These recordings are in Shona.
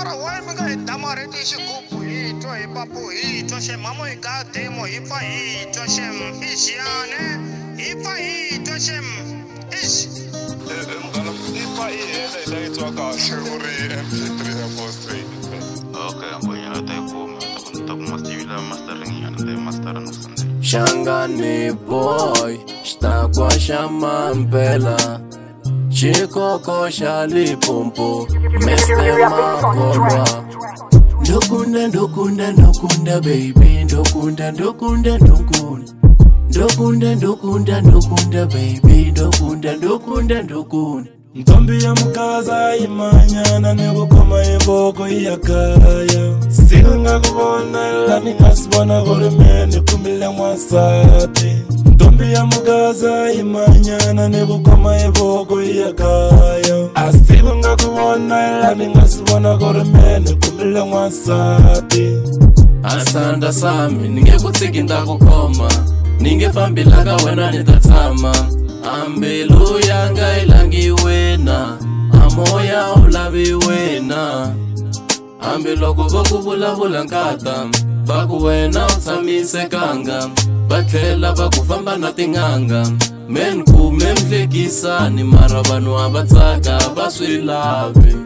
mara why me ga damare ti shikupu ito ipapu ito she mamo ikate mo ipa ito shem ishiane ipa ito shem ish ipa ile ito ka shuri Mp3 Mp3. Okay, boy, I take home. Top mastering and master and Shangani boy, sta kwa shamampela. Chico koshali pompo, meste makolwa. Dokunda, dokunda, dokunda, baby, dokunda, dokunda, dokunda. Dokunda, dokunda, dokunda, baby, dokunda, dokunda, dokunda. Ntombi ya Mugaza imanyana nebukoma eboko iyakaya. Singa kubona lani ngasibona goremene kumile mwasati. Ntombi ya Mugaza imanyana nebukoma eboko iyakaya. Asinga kubona lani ngasibona goremene kumile mwasati. Asanda sami ningekutsiki ndakukoma, ningefambila ka wena nitatsama. Ambelu yanga ilangi wena, amoya ulabi wena. Ambelu kuboku bula bula nkata, baku wena utsamise kanga. Batlela bakufamba na tinganga, menku memflekisa ni marabanu abatsaka baswilabe.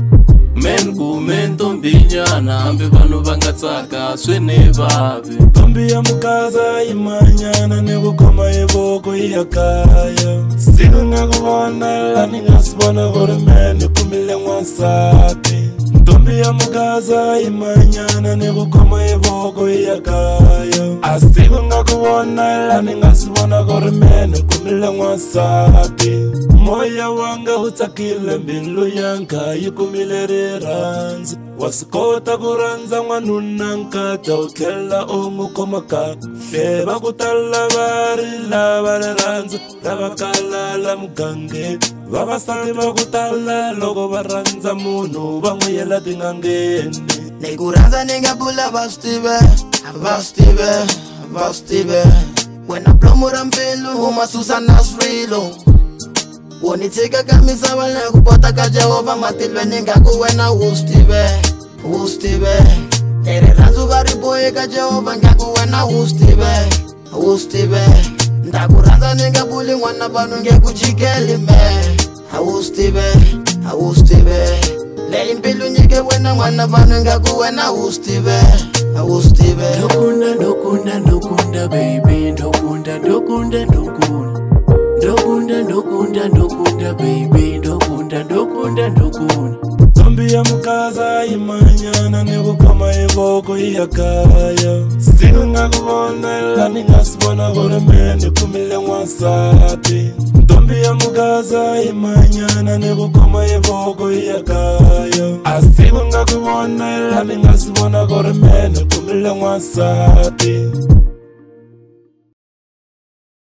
Menku mentombi nyana, ambi banu bangatsaka swene babe. Ntombi ya Mugaza imanyana nebukoma eboko iyakaya. Singa kubona lani ngasibona goremene kumile mwasati. Ntombi ya Mugaza imanyana nebukoma eboko iyakaya. Asinga kubona lani ngasibona goremene kumile mwasati. Moya wanga utakile mbilu yanka yikumile riranzi. Wasikota kuranza mwanuna nkata ukela omukomaka. Beba kutala bari labariranza, labakalala mugange. Babasati bakutala logo baranza munu banguyela tingangeni. Nekuranza ningabula bastibe, bastibe, bastibe. Wena plomura mpilu uma Susana Srilo. Wonitika kamisa wale kupota ka Jehova matilwe ningaku wena ustibe, ustibe. Ere ranzu bari boye ka Jehova ngaku wena ustibe, ustibe. Ndakuranza ningabuli mwana banu ngekuchikeli me. Ustibe, ustibe. Le impilu nyike wena mwana banu ngaku wena ustibe, ustibe. Dokunda, dokunda, dokunda, baby, dokunda, dokunda, dokunda. Dokunda, dokunda, dokunda, baby, dokunda, dokunda, dokunda. Ntombi ya Mugaza imanyana nebukoma eboko iyakaya. Singa kubona lani ngasibona goremene kumile mwasati. Ntombi ya Mugaza imanyana nebukoma eboko iyakaya. Asinga kubona lani ngasibona goremene kumile mwasati.